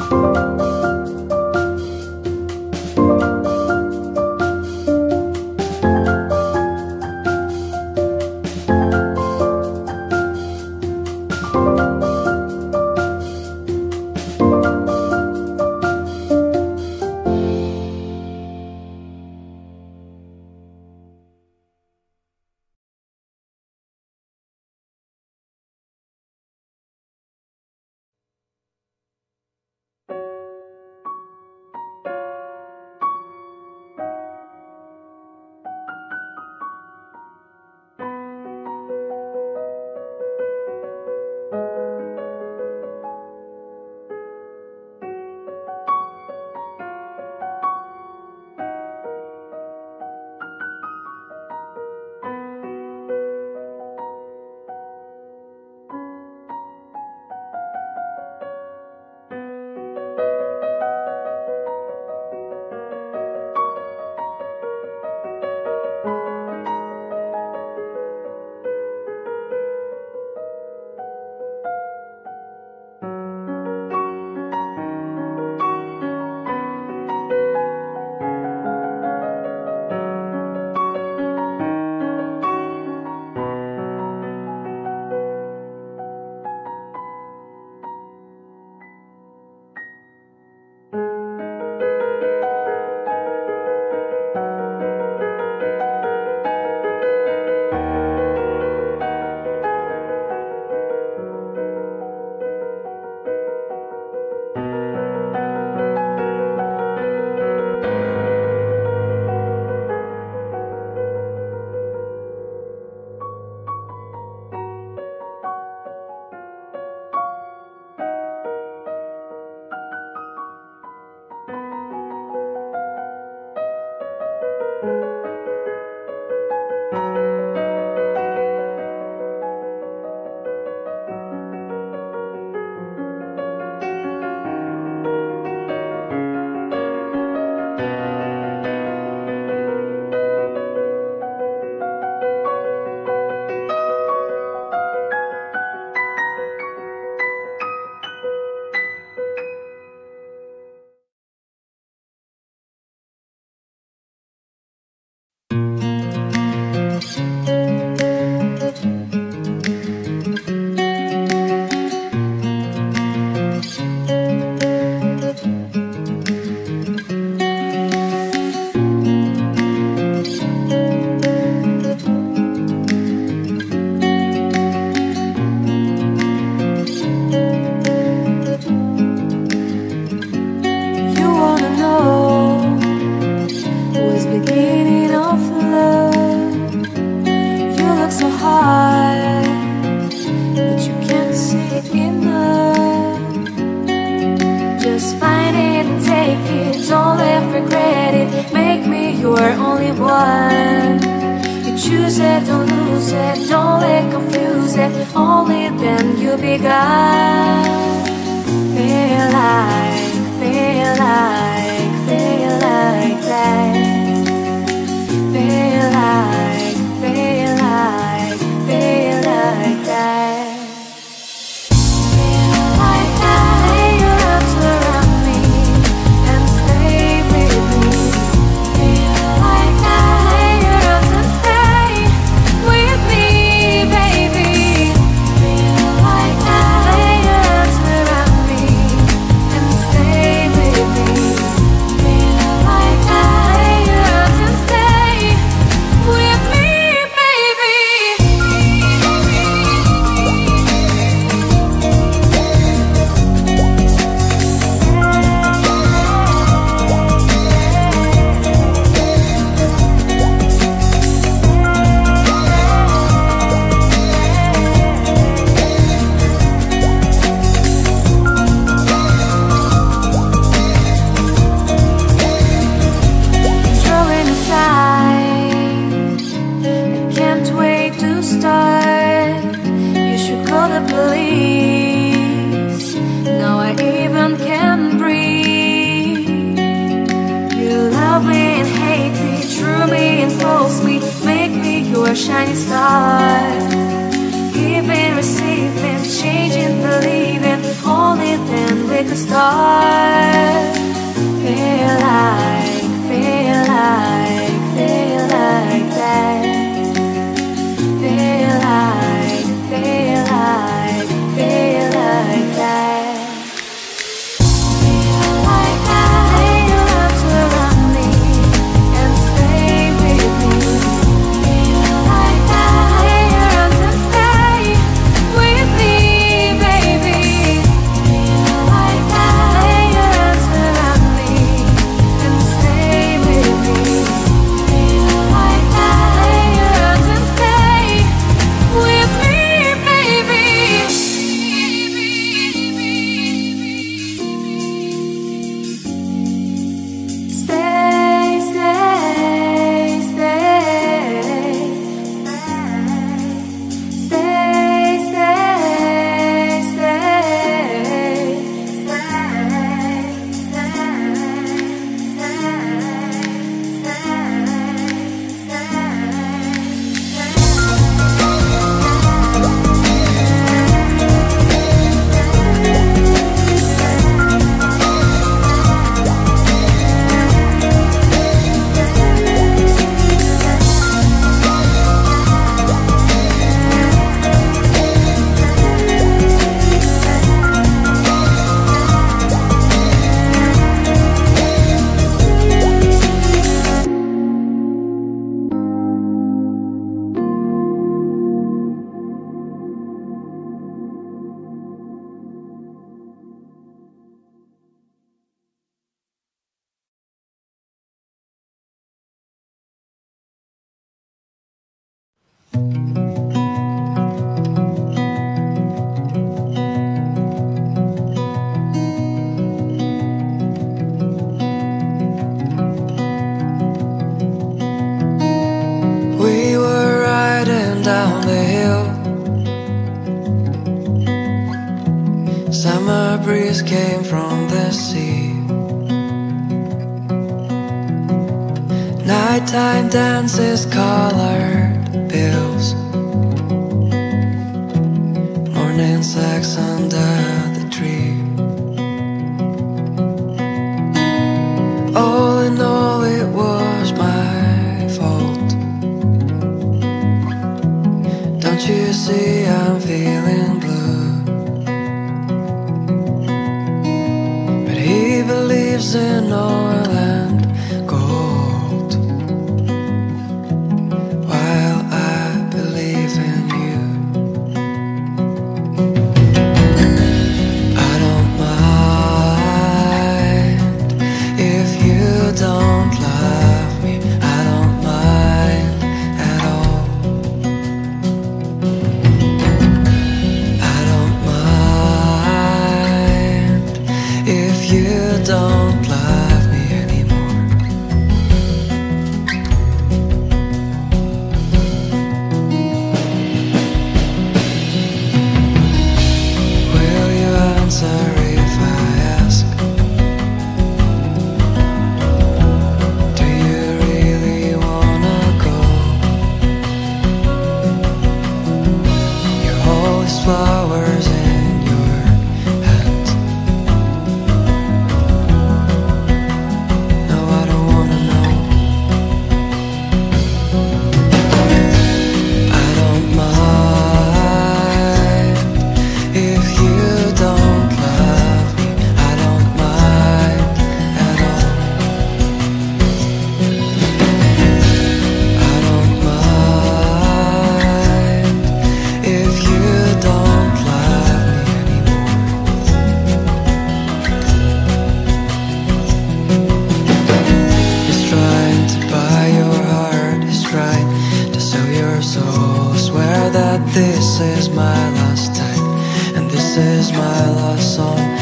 you're only one. You choose it, don't lose it, don't let confuse it. Only then you begun. Feel like, feel like, feel like that. Feel like, feel like, feel like that. what? Feel like, feel like, feel like that. Feel like, feel like, feel like that. Feel like I lay your arms around me and stay with me. Feel like I lay your arms and stay with me, baby. Feel like I lay your arms around me and stay with me. Feel like I lay your arms and stay with me, baby. Stay, stay, stay, stay, We were riding down the hill. Summer breeze came from the sea. Nighttime dances, colored pills. Morning sex under the tree. All in all, it was my fault. Don't you see I'm feeling blue? But he believes in oil and gold, while I believe in you. I don't mind if you don't love me. I don't mind at all. I don't mind if you don't love me anymore. Will you answer if I ask? Do you really wanna go? You hold these flowers in your hands. No, I don't wanna know. I don't mind if you don't love me. I don't mind at all. I don't mind if you don't love me anymore. He's trying to buy your heart. He's trying to sell your soul. Swear that this is my last time, and this is my last song.